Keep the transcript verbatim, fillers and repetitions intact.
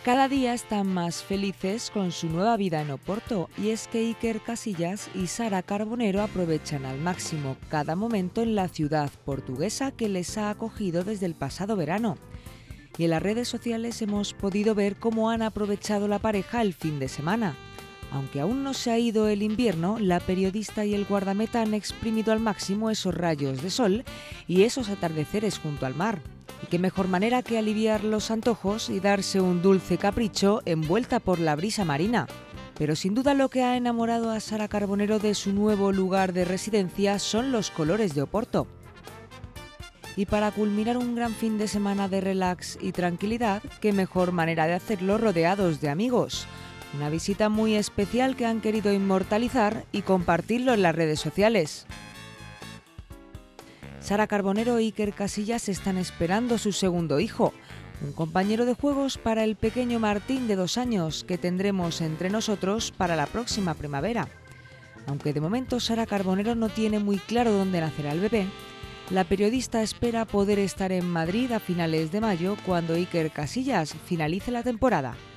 Cada día están más felices con su nueva vida en Oporto, y es que Iker Casillas y Sara Carbonero aprovechan al máximo cada momento en la ciudad portuguesa que les ha acogido desde el pasado verano. Y en las redes sociales hemos podido ver cómo han aprovechado la pareja el fin de semana. Aunque aún no se ha ido el invierno, la periodista y el guardameta han exprimido al máximo esos rayos de sol y esos atardeceres junto al mar. Y qué mejor manera que aliviar los antojos y darse un dulce capricho envuelta por la brisa marina. Pero sin duda lo que ha enamorado a Sara Carbonero de su nuevo lugar de residencia son los colores de Oporto. Y para culminar un gran fin de semana de relax y tranquilidad, qué mejor manera de hacerlo rodeados de amigos. Una visita muy especial que han querido inmortalizar y compartirlo en las redes sociales. Sara Carbonero e Iker Casillas están esperando su segundo hijo, un compañero de juegos para el pequeño Martín de dos años que tendremos entre nosotros para la próxima primavera. Aunque de momento Sara Carbonero no tiene muy claro dónde nacerá el bebé, la periodista espera poder estar en Madrid a finales de mayo cuando Iker Casillas finalice la temporada.